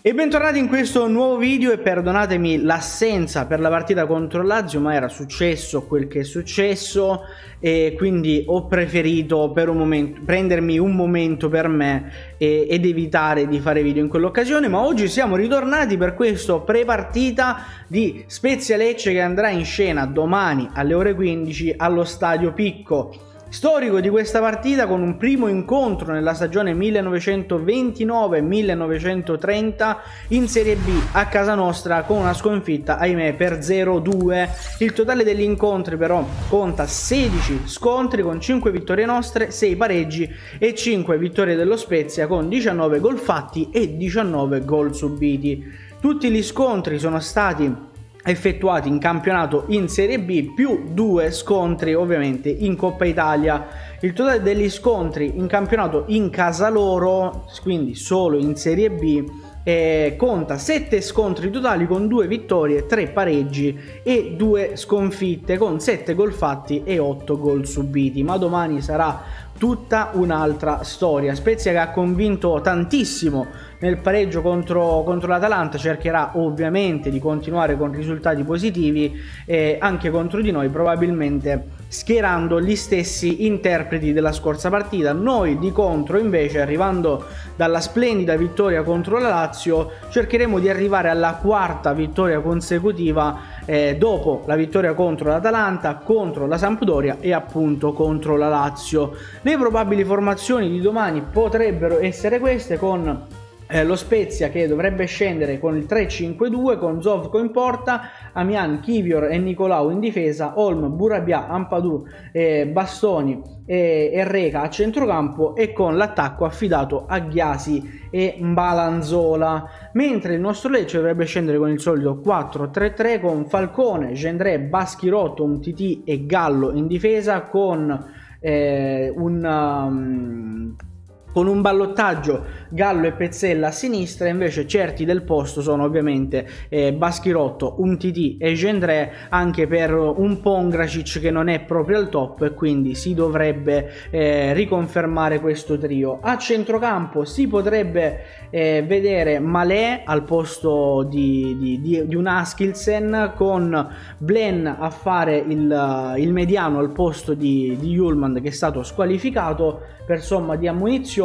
E bentornati in questo nuovo video e perdonatemi l'assenza per la partita contro il Lazio, ma era successo quel che è successo e quindi ho preferito per un momento prendermi un momento per me ed evitare di fare video in quell'occasione. Ma oggi siamo ritornati per questo pre-partita di Spezia Lecce che andrà in scena domani alle ore 15 allo Stadio Picco. Storico di questa partita, con un primo incontro nella stagione 1929-1930 in Serie B a casa nostra, con una sconfitta ahimè per 0-2. Il totale degli incontri però conta 16 scontri con 5 vittorie nostre, 6 pareggi e 5 vittorie dello Spezia, con 19 gol fatti e 19 gol subiti. Tutti gli scontri sono stati effettuati in campionato in Serie B, più 2 scontri ovviamente in Coppa Italia. Il totale degli scontri in campionato in casa loro, quindi solo in Serie B, conta 7 scontri totali con 2 vittorie, 3 pareggi e 2 sconfitte, con 7 gol fatti e 8 gol subiti. Ma domani sarà tutta un'altra storia. Spezia che ha convinto tantissimo nel pareggio contro l'Atalanta cercherà ovviamente di continuare con risultati positivi anche contro di noi, probabilmente schierando gli stessi interpreti della scorsa partita. Noi di contro invece, arrivando dalla splendida vittoria contro la Lazio, cercheremo di arrivare alla 4ª vittoria consecutiva dopo la vittoria contro l'Atalanta, contro la Sampdoria e appunto contro la Lazio. Le probabili formazioni di domani potrebbero essere queste, con lo Spezia che dovrebbe scendere con il 3-5-2 con Zovko in porta, Amian, Kivior e Nicolau in difesa, Olm, Burabia, Ampadu, Bastoni e Reca a centrocampo, e con l'attacco affidato a Ghiasi e Mbalanzola. Mentre il nostro Lecce dovrebbe scendere con il solito 4-3-3 con Falcone, Gendré, Baschirotto, Umtiti e Gallo in difesa, con un ballottaggio Gallo e Pezzella a sinistra. Invece certi del posto sono ovviamente Baschirotto, Umtiti e Gendré, anche per un Pongracic che non è proprio al top, e quindi si dovrebbe riconfermare questo trio. A centrocampo si potrebbe vedere Malé al posto di un Askildsen, con Blen a fare il mediano al posto di Hjulmand, che è stato squalificato per somma di ammunizioni,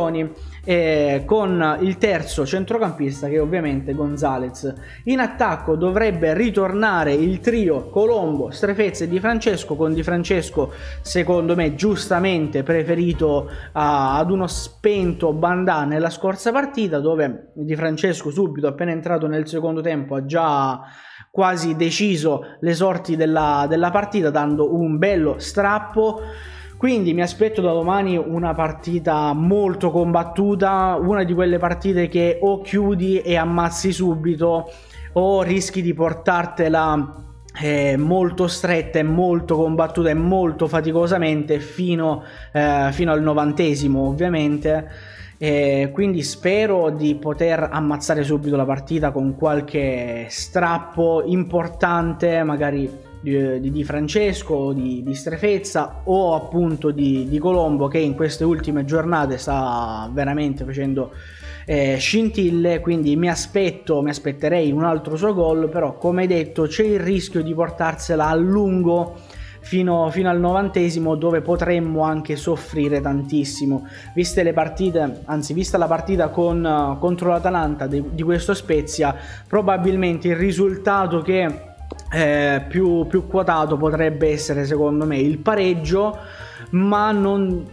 con il terzo centrocampista che è ovviamente Gonzalez. In attacco dovrebbe ritornare il trio Colombo, Strefezza e Di Francesco, con Di Francesco secondo me giustamente preferito ad uno spento Bandà nella scorsa partita, dove Di Francesco subito appena entrato nel secondo tempo ha già quasi deciso le sorti della partita, dando un bello strappo. Quindi mi aspetto da domani una partita molto combattuta, una di quelle partite che o chiudi e ammazzi subito o rischi di portartela molto stretta e molto combattuta e molto faticosamente fino al 90° ovviamente. Quindi spero di poter ammazzare subito la partita con qualche strappo importante, magari di Francesco, di Strefezza o appunto di Colombo, che in queste ultime giornate sta veramente facendo scintille. Quindi mi aspetterei un altro suo gol, però come detto c'è il rischio di portarsela a lungo fino al 90°, dove potremmo anche soffrire tantissimo, viste le partite, anzi vista la partita contro l'Atalanta di questo Spezia. Probabilmente il risultato che più quotato potrebbe essere secondo me il pareggio, ma non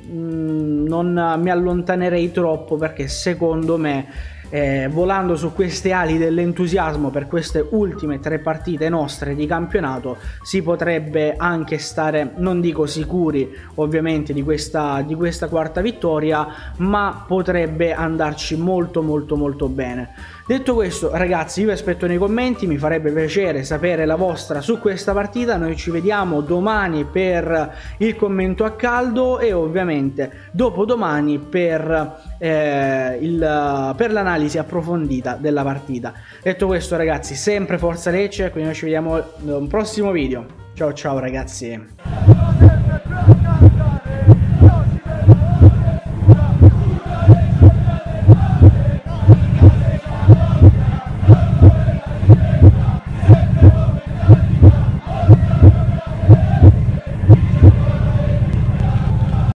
mi allontanerei troppo, perché secondo me volando su queste ali dell'entusiasmo per queste ultime 3 partite nostre di campionato si potrebbe anche stare, non dico sicuri ovviamente di questa 4ª vittoria, ma potrebbe andarci molto bene. Detto questo ragazzi, io vi aspetto nei commenti, mi farebbe piacere sapere la vostra su questa partita. Noi ci vediamo domani per il commento a caldo e ovviamente dopodomani per l'analisi approfondita della partita. Detto questo ragazzi, sempre forza Lecce, quindi noi ci vediamo in un prossimo video. Ciao ragazzi.